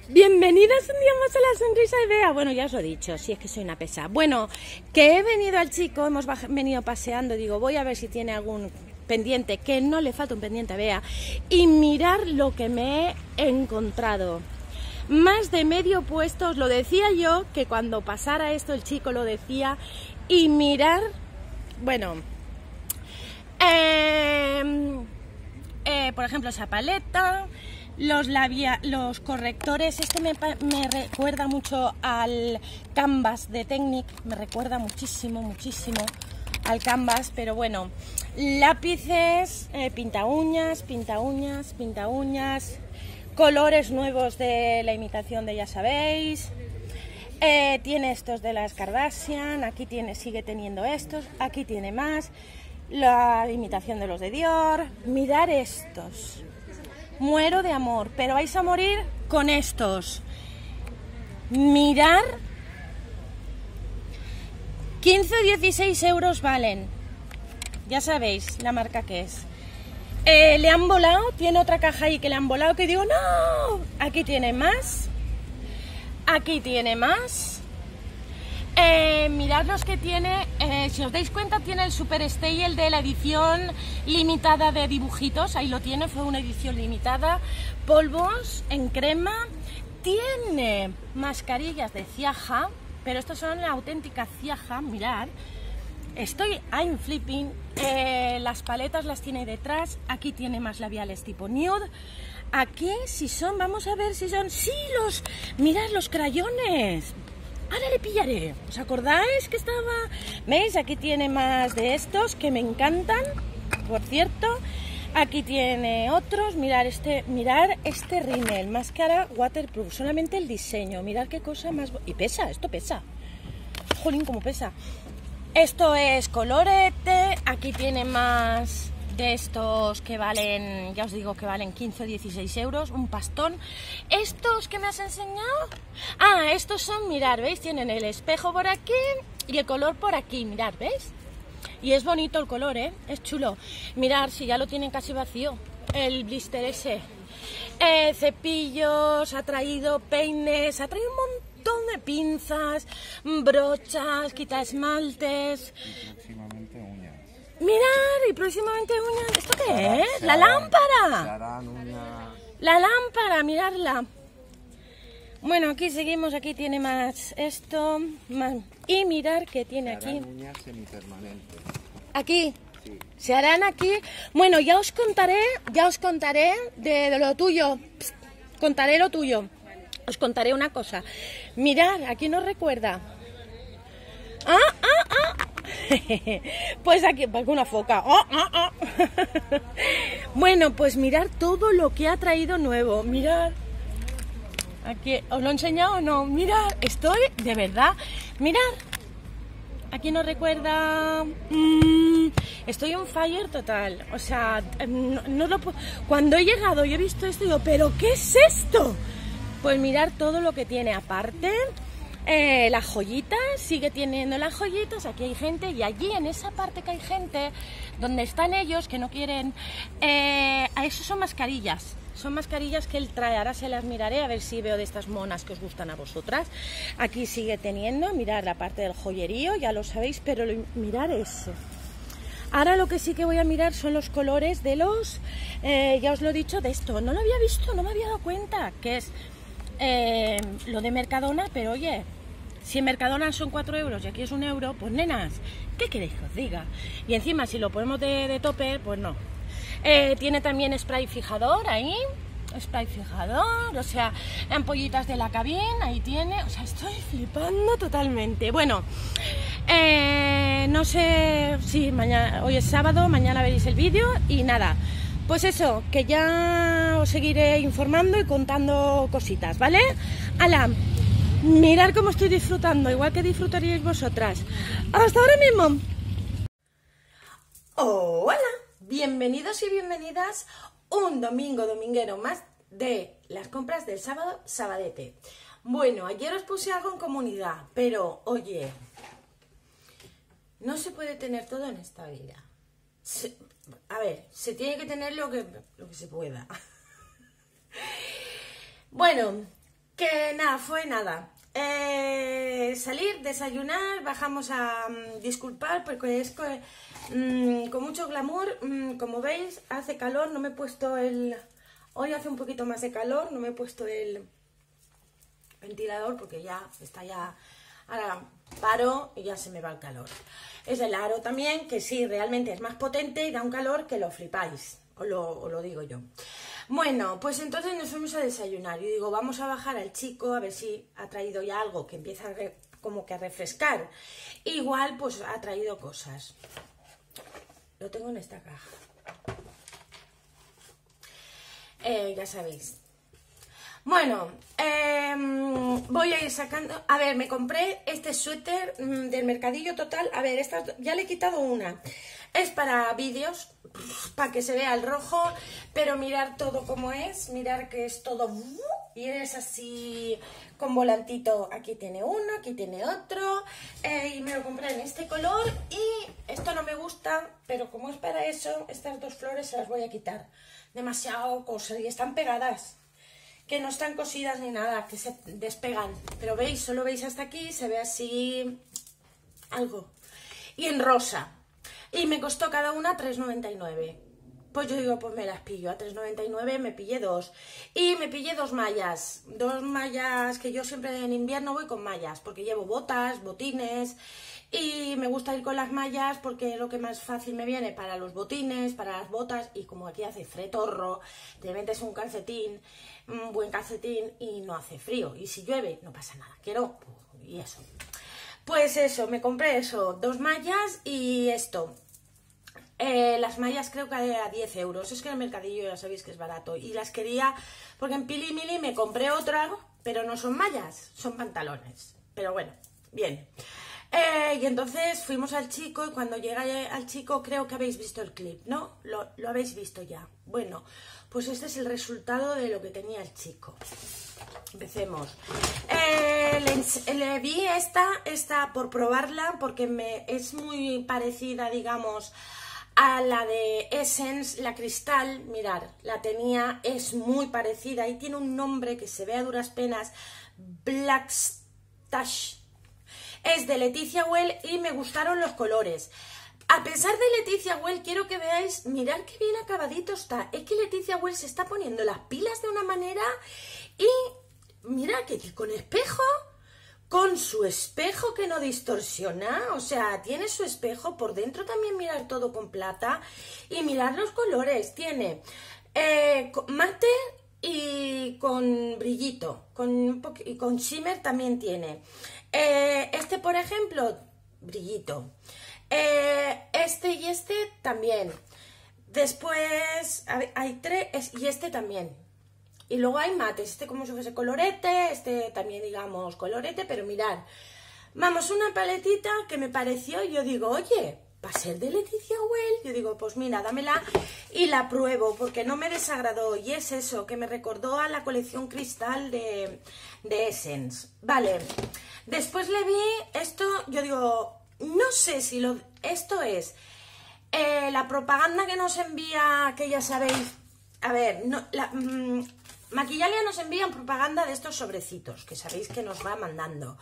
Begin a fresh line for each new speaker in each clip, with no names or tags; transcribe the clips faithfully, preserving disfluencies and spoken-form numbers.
Bienvenidas un día más a la sonrisa de Bea. Bueno, ya os lo he dicho, si es que soy una pesa. Bueno, que he venido al chico, hemos venido paseando, digo, voy a ver si tiene algún pendiente, que no le falta un pendiente a Bea. Y mirar lo que me he encontrado. Más de medio puesto, os lo decía yo, que cuando pasara esto el chico lo decía. Y mirar, bueno, eh, eh, por ejemplo, esa paleta. Los, labia, los correctores, este me, me recuerda mucho al Canvas de Technic, me recuerda muchísimo, muchísimo al Canvas, pero bueno, lápices, eh, pinta uñas, pinta uñas, pinta uñas, colores nuevos de la imitación de ya sabéis, eh, tiene estos de las Kardashian, aquí tiene, sigue teniendo estos, aquí tiene más, la imitación de los de Dior, mirad estos. Muero de amor, pero vais a morir con estos. Mirar, quince o dieciséis euros valen. Ya sabéis la marca que es. Eh, le han volado, tiene otra caja ahí que le han volado que digo, no, aquí tiene más. Aquí tiene más. Eh, mirad los que tiene, eh, si os dais cuenta tiene el Super Stay, el de la edición limitada de dibujitos, ahí lo tiene, fue una edición limitada, polvos en crema, tiene mascarillas de Ciaja, pero estos son la auténtica Ciaja, mirad, estoy, I'm flipping, eh, las paletas las tiene detrás, aquí tiene más labiales tipo nude, aquí si son, vamos a ver si son, sí, los, mirad los crayones. Ahora le pillaré. ¿Os acordáis que estaba? ¿Veis? Aquí tiene más de estos que me encantan. Por cierto, aquí tiene otros. Mirar este, mirar este rímel, máscara waterproof. Solamente el diseño. Mirad qué cosa más. Y pesa, esto pesa. Jolín, cómo pesa. Esto es colorete. Aquí tiene más de estos que valen, ya os digo que valen quince o dieciséis euros, un pastón. Estos que me has enseñado, ah, estos son, mirad, ¿veis? Tienen el espejo por aquí y el color por aquí, mirad, ¿veis? Y es bonito el color, ¿eh? Es chulo. Mirad, si ya lo tienen casi vacío, el blister ese. Eh, cepillos, ha traído peines, ha traído un montón de pinzas, brochas, quita esmaltes.
Y próximamente uñas.
Mirad, y próximamente uñas. ¿Esto qué es? ¡La lámpara!
Se harán uñas.
La lámpara, miradla. Bueno, aquí seguimos, aquí tiene más esto, más... y mirar que tiene
Se harán
aquí.
uñas semipermanentes.
Aquí.
Sí.
Se harán aquí. Bueno, ya os contaré, ya os contaré de, de lo tuyo. Psst, contaré lo tuyo. Os contaré una cosa. Mirad, aquí nos recuerda. ¡Ah, ah, ah! Pues aquí, pues una foca. ¡Oh, oh, oh! Bueno, pues mirad todo lo que ha traído nuevo. Mirad. Aquí, ¿os lo he enseñado o no? Mirad, estoy, de verdad. Mirad. Aquí nos recuerda. Mmm, estoy on fire total. O sea, no, no lo puedo. Cuando he llegado y he visto esto, digo, ¿pero qué es esto? Pues mirad todo lo que tiene aparte. Eh, las joyitas, sigue teniendo las joyitas, aquí hay gente y allí en esa parte que hay gente, donde están ellos que no quieren, eh, a eso son mascarillas, son mascarillas que él trae, ahora se las miraré a ver si veo de estas monas que os gustan a vosotras. Aquí sigue teniendo, mirad la parte del joyerío, ya lo sabéis, pero lo, mirad eso. Ahora lo que sí que voy a mirar son los colores de los, eh, ya os lo he dicho, de esto, no lo había visto, no me había dado cuenta, que es eh, lo de Mercadona, pero oye, si en Mercadona son cuatro euros y aquí es un euro, pues nenas, ¿qué queréis que os diga? Y encima si lo ponemos de, de topper, pues no. Eh, tiene también spray fijador ahí, spray fijador, o sea, ampollitas de la cabina, ahí tiene, o sea, estoy flipando totalmente. Bueno, eh, no sé si mañana, hoy es sábado, mañana veréis el vídeo y nada. Pues eso, que ya os seguiré informando y contando cositas, ¿vale? ¡Hala! Mirad cómo estoy disfrutando, igual que disfrutaríais vosotras. ¡Hasta ahora mismo! ¡Hola! Bienvenidos y bienvenidas un domingo dominguero más de las compras del sábado, sabadete. Bueno, ayer os puse algo en comunidad, pero oye, no se puede tener todo en esta vida. Se, a ver, se tiene que tener lo que, lo que se pueda. Bueno, que nada, fue nada. Eh, salir, desayunar, bajamos a um, disculpar porque es que, um, con mucho glamour, um, como veis, hace calor, no me he puesto el... Hoy hace un poquito más de calor, no me he puesto el ventilador porque ya está ya... Ahora paro y ya se me va el calor. Es el aro también, que sí, realmente es más potente y da un calor que lo flipáis, os lo, os lo digo yo. Bueno, pues entonces nos fuimos a desayunar y digo, vamos a bajar al chico a ver si ha traído ya algo que empieza a re, como que a refrescar. Igual pues ha traído cosas. Lo tengo en esta caja. Eh, ya sabéis. Bueno, eh, voy a ir sacando... A ver, me compré este suéter mmm, del Mercadillo Total. A ver, esta, ya le he quitado una. Es para vídeos, para que se vea el rojo, pero mirar todo como es. Mirar que es todo... Y es así con volantito. Aquí tiene uno, aquí tiene otro. Eh, y me lo compré en este color. Y esto no me gusta, pero como es para eso, estas dos flores se las voy a quitar. Demasiado cosa y están pegadas. Que no están cosidas ni nada, que se despegan. Pero veis, solo veis hasta aquí, se ve así algo. Y en rosa. Y me costó cada una tres noventa y nueve. Pues yo digo, pues me las pillo. A tres noventa y nueve me pillé dos. Y me pillé dos mallas. Dos mallas que yo siempre en invierno voy con mallas. Porque llevo botas, botines. Y me gusta ir con las mallas porque es lo que más fácil me viene para los botines, para las botas. Y como aquí hace fretorro, te metes un calcetín, un buen calcetín y no hace frío. Y si llueve, no pasa nada. Quiero, y eso. Pues eso, me compré eso, dos mallas y esto. Eh, las mallas creo que a diez euros. Es que en el mercadillo ya sabéis que es barato. Y las quería, porque en Pili Mili me compré otra, pero no son mallas, son pantalones. Pero bueno, bien. Eh, y entonces fuimos al chico y cuando llega al chico creo que habéis visto el clip, ¿no? Lo, lo habéis visto ya. Bueno, pues este es el resultado de lo que tenía el chico. Empecemos. Eh, le, le vi esta, esta por probarla porque me es muy parecida, digamos, a la de Essence, la cristal. Mirad, la tenía, es muy parecida y tiene un nombre que se ve a duras penas, Black Stash. Es de Leticia Well y me gustaron los colores. A pesar de Leticia Well, quiero que veáis, mirad qué bien acabadito está. Es que Leticia Well se está poniendo las pilas de una manera y mirad que con espejo, con su espejo que no distorsiona, o sea, tiene su espejo por dentro también, mirad todo con plata y mirad los colores. Tiene eh, mate y con brillito, con, y con shimmer también tiene. Eh, este, por ejemplo, brillito. Eh, este y este también. Después hay tres y este también. Y luego hay mates. Este como si fuese colorete, este también digamos colorete, pero mirad. Vamos, una paletita que me pareció, yo digo, oye, para ser de Leticia Well, yo digo, pues mira, dámela y la pruebo porque no me desagradó. Y es eso, que me recordó a la colección cristal de, de Essence. Vale. Después le vi esto, yo digo, no sé si lo, esto es eh, la propaganda que nos envía, que ya sabéis, a ver, no, la, mmm, Maquillalia nos envía propaganda de estos sobrecitos, que sabéis que nos va mandando.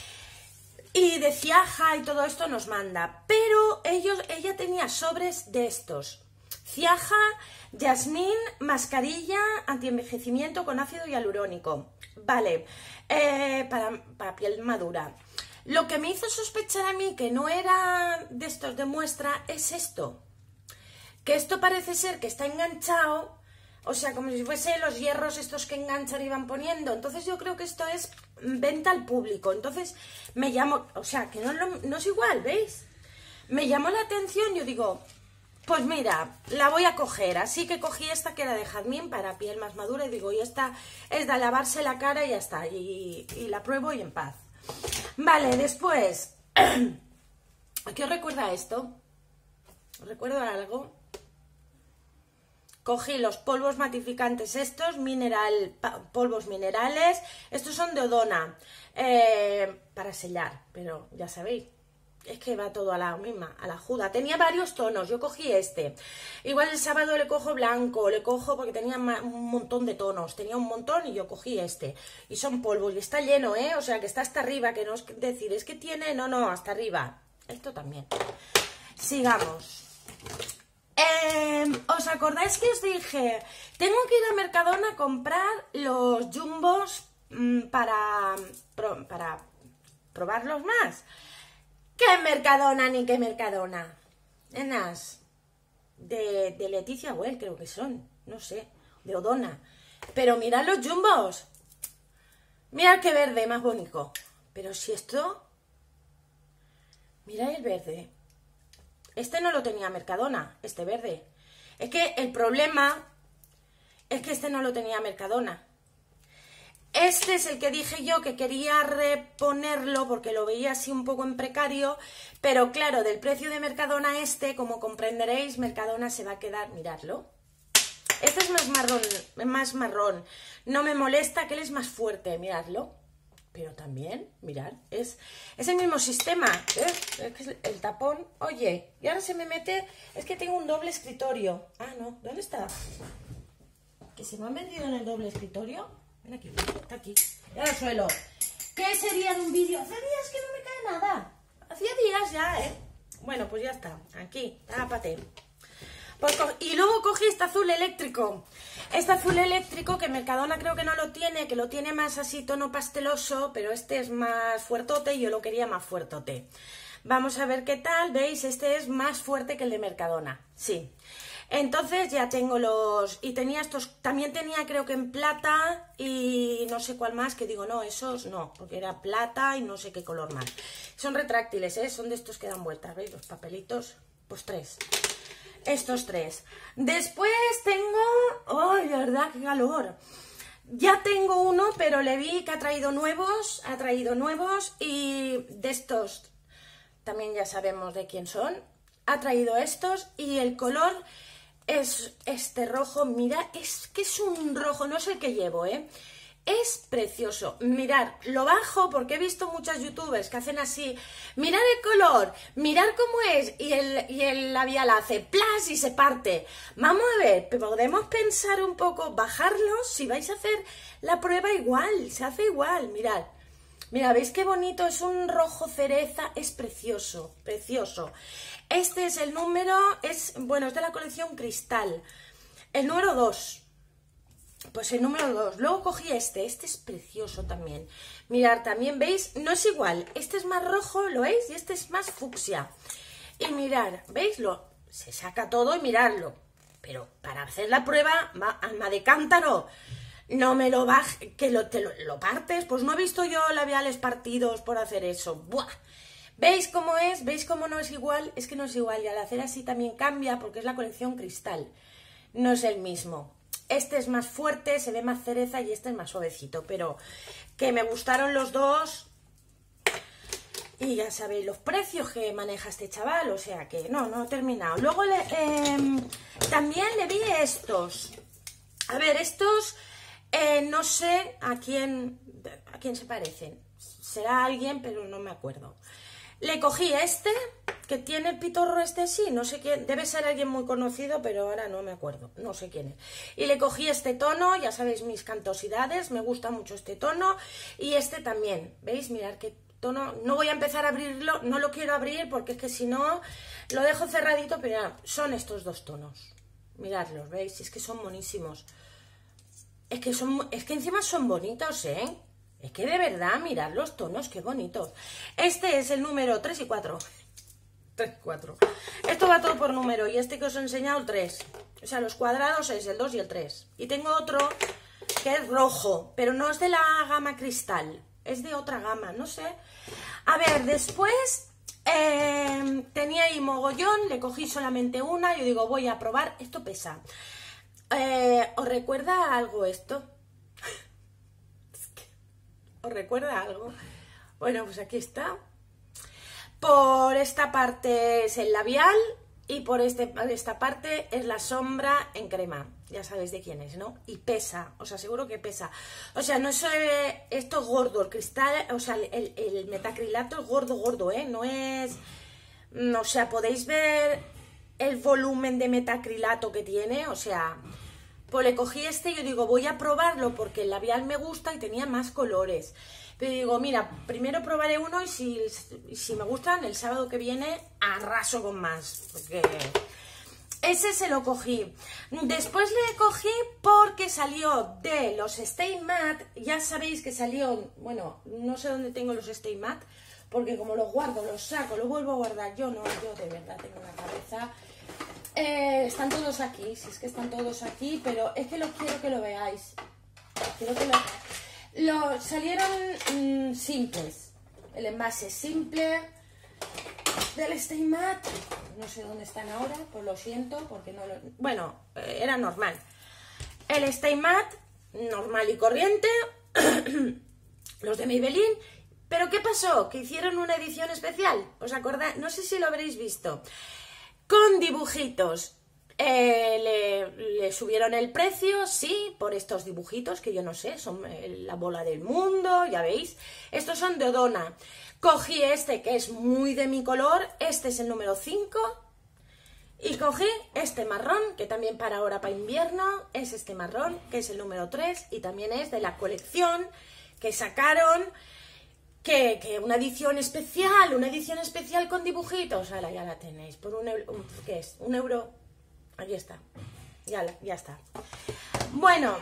Y de Ciaja y todo esto nos manda, pero ellos, ella tenía sobres de estos. Ciaja, Jasmine, mascarilla, antienvejecimiento con ácido hialurónico. Vale, eh, para, para piel madura. Lo que me hizo sospechar a mí que no era de estos de muestra es esto. Que esto parece ser que está enganchado, o sea, como si fuese los hierros estos que enganchan y van poniendo. Entonces yo creo que esto es venta al público. Entonces me llamó, o sea, que no, no, no es igual, ¿veis? Me llamó la atención, yo digo... Pues mira, la voy a coger, así que cogí esta que era de jazmín para piel más madura y digo, y esta es de lavarse la cara y ya está, y, y la pruebo y en paz. Vale, después, ¿a qué os recuerda esto? ¿Os recuerda algo? Cogí los polvos matificantes estos, mineral, polvos minerales, estos son de Odona, eh, para sellar, pero ya sabéis. es que va todo a la misma, a la juda. Tenía varios tonos, yo cogí este. Igual el sábado le cojo blanco, le cojo porque tenía un montón de tonos. Tenía un montón y yo cogí este. Y son polvos y está lleno, ¿eh? O sea, que está hasta arriba, que no es decir, es que tiene... No, no, hasta arriba. Esto también. Sigamos. Eh, ¿Os acordáis que os dije? Tengo que ir a Mercadona a comprar los jumbos mmm, para, pro, para probarlos más. ¿Qué Mercadona ni qué Mercadona? Nenas, de, de Leticia Well creo que son, no sé, de Odona. Pero mirad los jumbos. Mirad qué verde más bonito. Pero si esto... Mirad el verde. Este no lo tenía Mercadona, este verde. Es que el problema es que este no lo tenía Mercadona. Este es el que dije yo que quería reponerlo porque lo veía así un poco en precario, pero claro, del precio de Mercadona este, como comprenderéis, Mercadona se va a quedar, miradlo. Este es más marrón, más marrón. No me molesta, que él es más fuerte, miradlo. Pero también, mirad, es, es el mismo sistema, ¿eh? Es que el tapón, oye, y ahora se me mete, es que tengo un doble escritorio. Ah, no, ¿dónde está? ¿Que se me ha metido en el doble escritorio? Ven aquí, está aquí, ya lo suelo. ¿Qué sería de un vídeo? Hace días que no me cae nada. Hacía días ya, ¿eh? Bueno, pues ya está, aquí, tápate. Pues y luego cogí este azul eléctrico. Este azul eléctrico que Mercadona creo que no lo tiene, que lo tiene más así tono pasteloso, pero este es más fuertote y yo lo quería más fuertote. Vamos a ver qué tal, ¿veis? Este es más fuerte que el de Mercadona, sí. Entonces ya tengo los... Y tenía estos... También tenía creo que en plata y no sé cuál más, que digo, no, esos no, porque era plata y no sé qué color más. Son retráctiles, ¿eh? Son de estos que dan vueltas, ¿veis? Los papelitos, pues tres. Estos tres. Después tengo... ¡Ay, de verdad, qué calor! Ya tengo uno, pero le vi que ha traído nuevos, ha traído nuevos y de estos también ya sabemos de quién son. Ha traído estos y el color es este rojo. Mira, es que es un rojo, no es el que llevo, ¿eh? Es precioso. Mirad, lo bajo porque he visto muchas youtubers que hacen así. Mirad el color, mirad cómo es. Y el, y el labial hace plas y se parte. Vamos a ver, podemos pensar un poco, bajarlo. Si vais a hacer la prueba igual, se hace igual, mirad. Mira, ¿veis qué bonito? Es un rojo cereza, es precioso, precioso. Este es el número, es bueno, es de la colección Cristal. El número dos. Pues el número dos. Luego cogí este. Este es precioso también. Mirad, también veis, no es igual. Este es más rojo, ¿lo veis? Y este es más fucsia. Y mirad, ¿veis? Lo, se saca todo y miradlo. Pero para hacer la prueba, va, alma de cántaro. No me lo bajes, que lo, te lo, lo partes. Pues no he visto yo labiales partidos por hacer eso. ¡Buah! ¿Veis cómo es? ¿Veis cómo no es igual? Es que no es igual. Y al hacer así también cambia porque es la colección Cristal. No es el mismo. Este es más fuerte, se ve más cereza y este es más suavecito, pero que me gustaron los dos. Y ya sabéis los precios que maneja este chaval, o sea que no, no he terminado. Luego le, eh, también le vi estos. A ver, estos eh, no sé a quién, a quién se parecen. Será alguien, pero no me acuerdo. Le cogí este, que tiene el pitorro este sí, no sé quién, debe ser alguien muy conocido, pero ahora no me acuerdo, no sé quién es. Y le cogí este tono, ya sabéis mis cantosidades, me gusta mucho este tono, y este también, ¿veis? Mirad qué tono, no voy a empezar a abrirlo, no lo quiero abrir porque es que si no, lo dejo cerradito, pero mirad, son estos dos tonos, miradlos, ¿veis? Es que son monísimos. Es que, son, es que encima son bonitos, ¿eh? Es que de verdad, mirad los tonos, qué bonitos. Este es el número tres y cuatro. tres y cuatro. Esto va todo por número. Y este que os he enseñado, el tres. O sea, los cuadrados es el dos y el tres. Y tengo otro que es rojo, pero no es de la gama Cristal. Es de otra gama, no sé. A ver, después eh, tenía ahí mogollón. Le cogí solamente una. Yo digo, voy a probar. Esto pesa. Eh, ¿Os recuerda algo esto? ¿Os recuerda algo? Bueno, pues aquí está. Por esta parte es el labial y por este, esta parte es la sombra en crema. ya sabéis de quién es, ¿no? Y pesa, os aseguro que pesa. O sea, no es eh, esto es gordo, el cristal, o sea, el, el metacrilato es gordo, gordo, ¿eh? No es... O sea, podéis ver el volumen de metacrilato que tiene, o sea... Pues le cogí este y yo digo, voy a probarlo porque el labial me gusta y tenía más colores. Pero digo, mira, primero probaré uno y si, y si me gustan, el sábado que viene arraso con más. Porque ese se lo cogí. Después le cogí porque salió de los Stay Matte. Ya sabéis que salió, bueno, no sé dónde tengo los Stay Matte, porque como los guardo, los saco, los vuelvo a guardar. Yo no, yo de verdad tengo una cabeza... Eh, están todos aquí, si es que están todos aquí, pero es que los quiero que lo veáis. Quiero que lo, lo salieron mmm, simples. El envase simple del Stay Matte. No sé dónde están ahora, pues lo siento, porque no lo... Bueno, eh, era normal. El Stay Matte, normal y corriente. Los de Maybelline. Pero ¿qué pasó? Que hicieron una edición especial. ¿Os acordáis? No sé si lo habréis visto. Con dibujitos. Eh, le, le subieron el precio, sí, por estos dibujitos, que yo no sé, son la bola del mundo, ya veis. Estos son de Odona. Cogí este, que es muy de mi color, este es el número cinco. Y cogí este marrón, que también para ahora, para invierno, es este marrón, que es el número tres, y también es de la colección que sacaron... Que, que una edición especial, una edición especial con dibujitos, ahora ya la tenéis, por un euro, ¿qué es? Un euro, aquí está, ya, ya está. Bueno,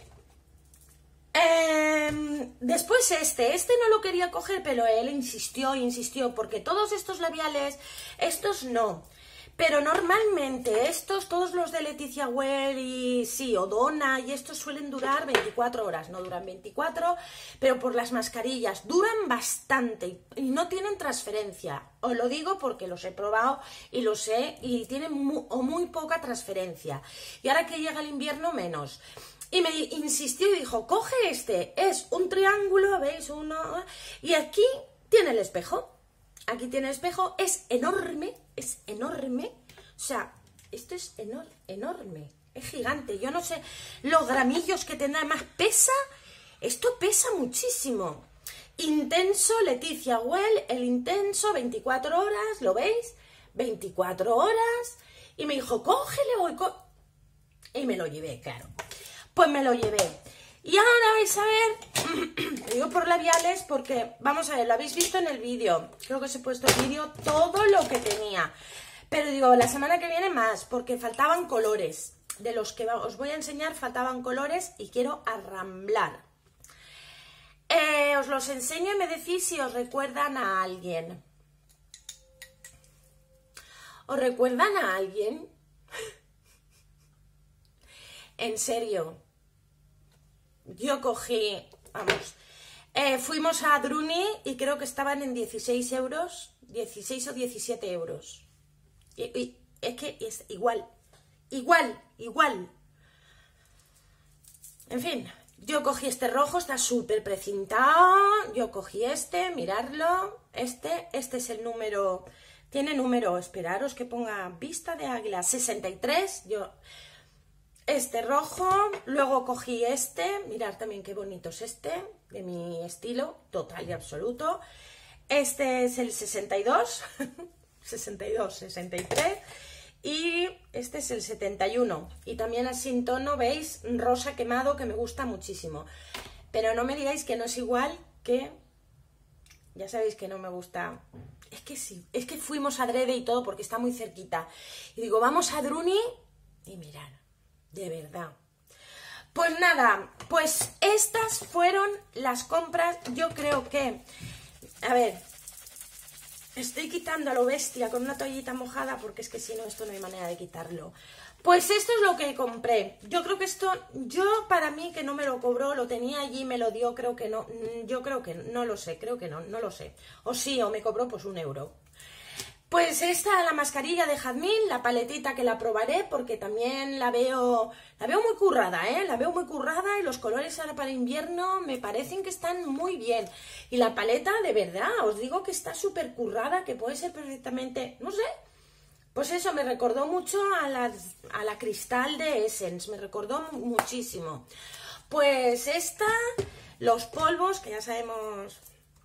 eh, después este, este no lo quería coger, pero él insistió, insistió, porque todos estos labiales, estos no. Pero normalmente estos, todos los de Leticia Well y sí, Odona y estos suelen durar veinticuatro horas, no duran veinticuatro, pero por las mascarillas duran bastante y no tienen transferencia. Os lo digo porque los he probado y los sé y tienen muy, o muy poca transferencia. Y ahora que llega el invierno, menos. Y me insistió y dijo, coge este, es un triángulo, ¿veis? Uno, y aquí tiene el espejo. Aquí tiene el espejo, es enorme, es enorme, o sea, esto es enor enorme, es gigante, yo no sé los gramillos que tendrá, más pesa, esto pesa muchísimo. Intenso, Leticia Well, el intenso, veinticuatro horas, ¿lo veis? veinticuatro horas, y me dijo, cógele hoy, co y me lo llevé, claro, pues me lo llevé. Y ahora vais a ver, digo por labiales porque, vamos a ver, lo habéis visto en el vídeo, creo que os he puesto el vídeo todo lo que tenía, pero digo, la semana que viene más, porque faltaban colores, de los que os voy a enseñar faltaban colores y quiero arramblar. Eh, os los enseño y me decís si os recuerdan a alguien. ¿Os recuerdan a alguien? En serio. Yo cogí, vamos, eh, fuimos a Druni y creo que estaban en dieciséis euros, dieciséis o diecisiete euros. Y, y es que es igual, igual, igual. En fin, yo cogí este rojo, está súper precintado, yo cogí este, miradlo, este, este es el número, tiene número, esperaros que ponga vista de águila, sesenta y tres, yo... Este rojo, luego cogí este, mirad también qué bonito es este, de mi estilo, total y absoluto. Este es el sesenta y dos, sesenta y dos, sesenta y tres, y este es el setenta y uno. Y también así en tono, ¿veis? Rosa quemado, que me gusta muchísimo. Pero no me digáis que no es igual que... Ya sabéis que no me gusta... Es que sí, es que fuimos a Drede y todo porque está muy cerquita. Y digo, vamos a Druni y mirad. De verdad. Pues nada, pues estas fueron las compras. Yo creo que... A ver, estoy quitando a lo bestia con una toallita mojada porque es que si no, esto no hay manera de quitarlo. Pues esto es lo que compré. Yo creo que esto, yo para mí que no me lo cobró, lo tenía allí, me lo dio, creo que no. Yo creo que no, no lo sé, creo que no, no lo sé. O sí, o me cobró pues un euro. Pues esta, la mascarilla de Jazmín, la paletita que la probaré porque también la veo, la veo muy currada, ¿eh? La veo muy currada y los colores ahora para invierno me parecen que están muy bien. Y la paleta, de verdad, os digo que está súper currada, que puede ser perfectamente, no sé, Pues eso, me recordó mucho a la, a la Cristal de Essence, me recordó muchísimo. Pues esta, los polvos, que ya sabemos,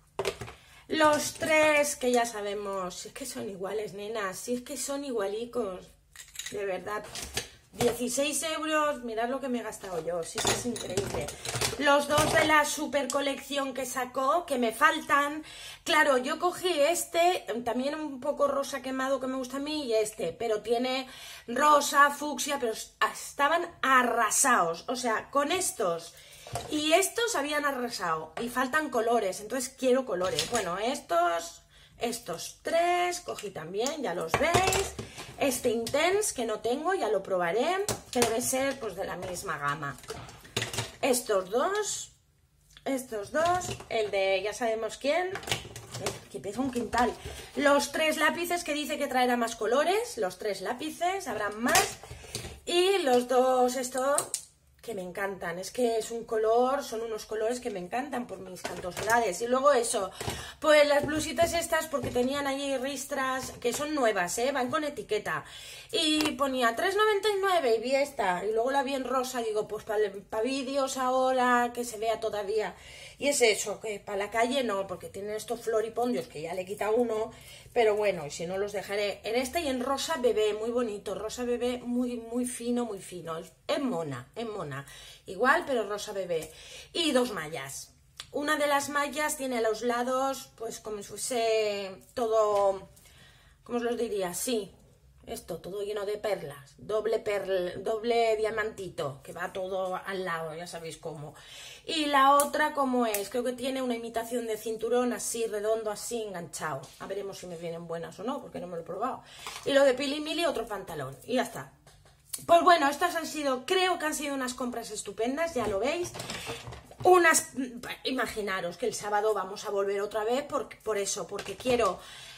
los tres que ya sabemos, si es que son iguales, nenas, si es que son igualicos, de verdad. dieciséis euros, mirad lo que me he gastado yo, sí que es increíble. Los dos de la super colección que sacó, que me faltan. Claro, yo cogí este, también un poco rosa quemado que me gusta a mí, y este, pero tiene rosa, fucsia, pero estaban arrasados. O sea, con estos y estos habían arrasado, y faltan colores, entonces quiero colores. Bueno, estos, estos tres, cogí también, ya los veis. Este Intense, que no tengo, ya lo probaré, que debe ser pues de la misma gama. Estos dos, estos dos, el de ya sabemos quién, que pesa un quintal. Los tres lápices que dice que traerá más colores, los tres lápices, habrán más. Y los dos, esto, que me encantan, es que es un color, son unos colores que me encantan por mis cantosidades. Y luego eso, pues las blusitas estas, porque tenían allí ristras, que son nuevas, ¿eh? Van con etiqueta. Y ponía tres noventa y nueve y vi esta, y luego la vi en rosa, digo, pues para pa vídeos ahora, que se vea todavía. Y es eso, que para la calle no, porque tienen estos floripondios que ya le quita uno, pero bueno, y si no los dejaré en este y en rosa bebé, muy bonito, rosa bebé muy, muy fino, muy fino, es, es mona, es mona, igual, pero rosa bebé. Y dos mallas. Una de las mallas tiene a los lados, pues como si fuese todo, ¿cómo os lo diría? Sí, esto, todo lleno de perlas, doble perl, doble diamantito, que va todo al lado, ya sabéis cómo. Y la otra, ¿cómo es? Creo que tiene una imitación de cinturón así, redondo, así, enganchado. A veremos si me vienen buenas o no, porque no me lo he probado. Y lo de Pili Mili, otro pantalón, y ya está. Pues bueno, estas han sido, creo que han sido unas compras estupendas, ya lo veis. Unas, imaginaros que el sábado vamos a volver otra vez, por, por eso, porque quiero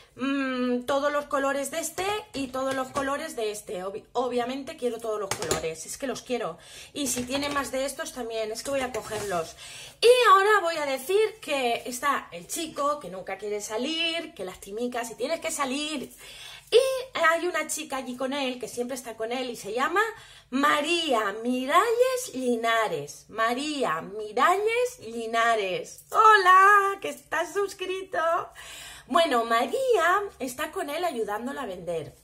mmm, todos los colores de este y todos los colores de este. Ob obviamente quiero todos los colores, es que los quiero. Y si tiene más de estos también, es que voy a cogerlos. Y ahora voy a decir que está el chico que nunca quiere salir, que las timicas, si tienes que salir. Y hay una chica allí con él, que siempre está con él, y se llama María Miralles Linares. María Miralles Linares. ¡Hola! ¿Que estás suscrito? Bueno, María está con él ayudándole a vender.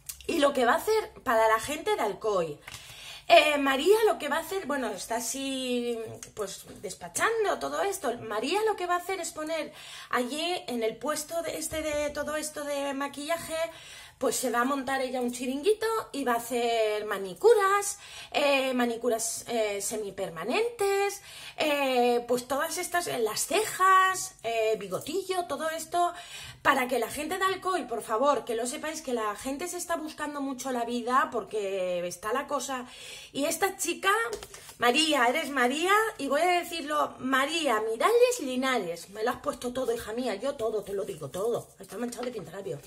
Y lo que va a hacer para la gente de Alcoy. Eh, María lo que va a hacer, bueno, está así, pues, despachando todo esto. María lo que va a hacer es poner allí, en el puesto de este de todo esto de maquillaje, pues se va a montar ella un chiringuito y va a hacer manicuras, eh, manicuras eh, semipermanentes, eh, pues todas estas, eh, las cejas, eh, bigotillo, todo esto, para que la gente de Alcoy, por favor, que lo sepáis, que la gente se está buscando mucho la vida porque está la cosa. Y esta chica, María, eres María, y voy a decirlo, María Miralles Linares, me lo has puesto todo, hija mía, yo todo, te lo digo todo, está manchado de pintalabios.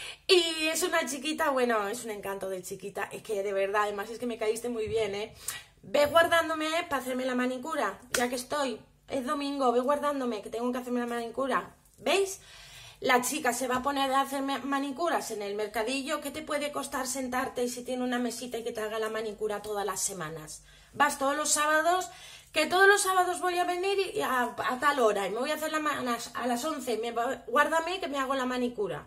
Y es una chiquita, bueno, es un encanto de chiquita, es que de verdad, además es que me caíste muy bien, ¿eh? Ve guardándome para hacerme la manicura, ya que estoy, es domingo, ve guardándome que tengo que hacerme la manicura, ¿veis? La chica se va a poner a hacer manicuras en el mercadillo. ¿Qué te puede costar sentarte y si tiene una mesita y que te haga la manicura todas las semanas? Vas todos los sábados, que todos los sábados voy a venir y a, a tal hora y me voy a hacer la a las, a las once, me, guárdame que me hago la manicura.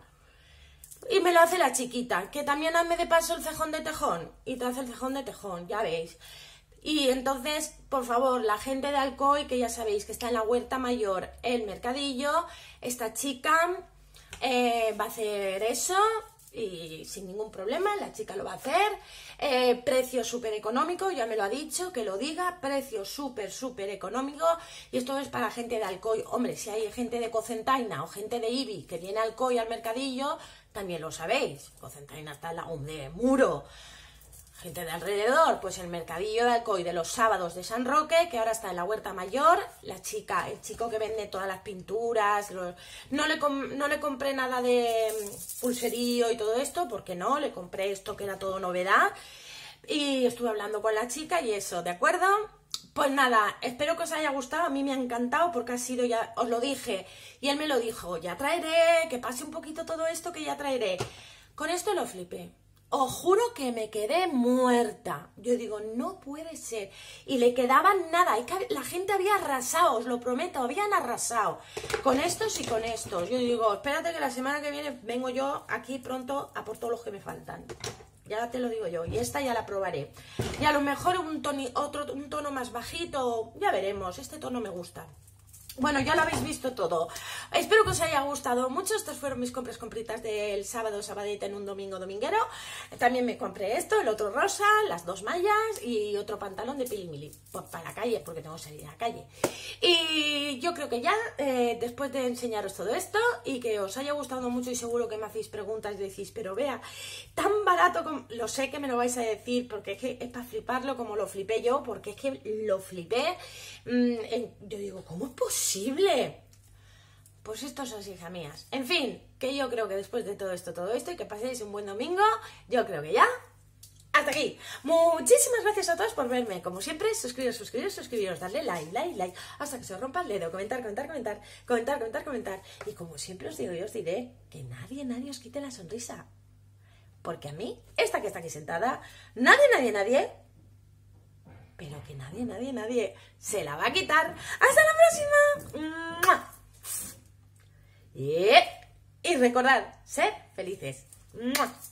Y me lo hace la chiquita, que también hazme de paso el cejón de tejón. Y te hace el cejón de tejón, ya veis. Y entonces, por favor, la gente de Alcoy, que ya sabéis que está en la Huerta Mayor, el mercadillo, esta chica eh, va a hacer eso y sin ningún problema, la chica lo va a hacer. Eh, precio súper económico, ya me lo ha dicho, que lo diga, precio súper, súper económico. Y esto es para gente de Alcoy. Hombre, si hay gente de Cocentaina o gente de Ibi que viene a Alcoy al mercadillo, también lo sabéis. Cocentaina está en la de Muro. Gente de alrededor, pues el mercadillo de Alcoy de los sábados de San Roque, que ahora está en la Huerta Mayor. La chica, el chico que vende todas las pinturas, los... no, le no le compré nada de pulserío y todo esto, porque no, le compré esto que era todo novedad. Y estuve hablando con la chica y eso, ¿de acuerdo? Pues nada, espero que os haya gustado, a mí me ha encantado porque ha sido, ya os lo dije, y él me lo dijo, ya traeré, que pase un poquito todo esto que ya traeré. Con esto lo flipé. os juro que me quedé muerta. Yo digo, no puede ser. Y le quedaban nada. Es que la gente había arrasado, os lo prometo, habían arrasado. Con estos y con estos. Yo digo, espérate que la semana que viene vengo yo aquí pronto a por todos los que me faltan. Ya te lo digo yo. Y esta ya la probaré. Y a lo mejor un, toni, otro, un tono más bajito. Ya veremos. Este tono me gusta. Bueno, ya lo habéis visto todo. Espero que os haya gustado mucho. Estas fueron mis compras compritas del sábado, sabadita en un domingo dominguero. También me compré esto, el otro rosa, las dos mallas y otro pantalón de pilimili. Pues para la calle, porque tengo que salir a la calle. Y yo creo que ya, eh, después de enseñaros todo esto y que os haya gustado mucho y seguro que me hacéis preguntas y decís, pero vea, tan barato como... Lo sé que me lo vais a decir porque es que es para fliparlo como lo flipé yo, porque es que lo flipé. Mm, en... Yo digo, ¿cómo es posible? Posible. Pues esto son hijas mías. En fin, que yo creo que después de todo esto, todo esto, y que paséis un buen domingo, yo creo que ya hasta aquí. Muchísimas gracias a todos por verme. Como siempre, suscribiros, suscribiros, suscribiros, darle like, like, like, hasta que se os rompa el dedo, comentar, comentar, comentar, comentar, comentar, comentar. Y como siempre os digo, yo os diré que nadie, nadie os quite la sonrisa. Porque a mí, esta que está aquí sentada, nadie, nadie, nadie... pero que nadie, nadie, nadie se la va a quitar. ¡Hasta la próxima! Y, y recordad, sed felices.